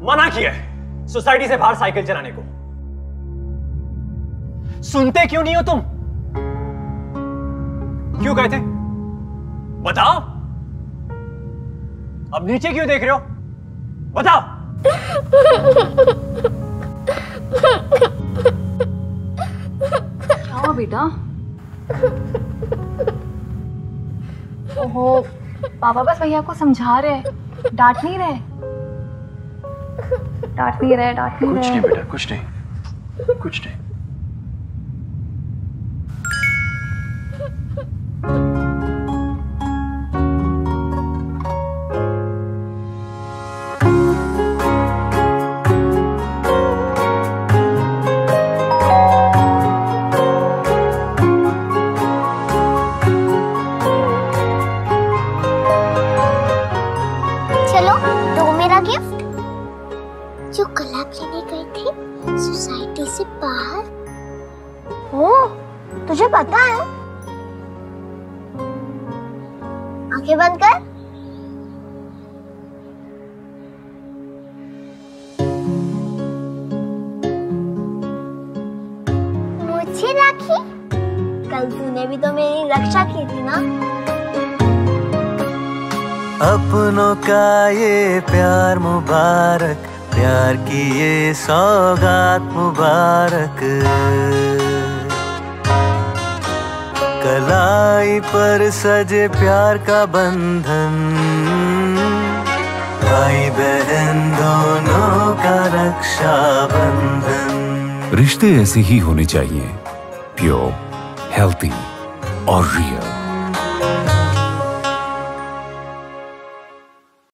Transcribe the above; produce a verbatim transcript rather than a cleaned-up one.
मना किया है सोसाइटी से बाहर साइकिल चलाने को। सुनते क्यों नहीं हो तुम? क्यों गए थे बताओ? अब नीचे क्यों देख रहे हो बताओ? क्या हुआ बेटा? ओहो, पापा बस भैया को समझा रहे, डांट नहीं रहे, डांट नहीं रहे, डांट नहीं रहे। कुछ नहीं बेटा, कुछ नहीं, कुछ नहीं। जो कला लेने गए थे सोसाइटी से बाहर। ओ, तुझे पता है? आंखें बंद कर। मुझे राखी? कल तूने भी तो मेरी रक्षा की थी ना। अपनों का ये प्यार मुबारक, प्यार की ये सौगात मुबारक। कलाई पर सजे प्यार का बंधन, भाई बहन दोनों का रक्षा बंधन। रिश्ते ऐसे ही होने चाहिए, प्योर, हेल्थी और रियल।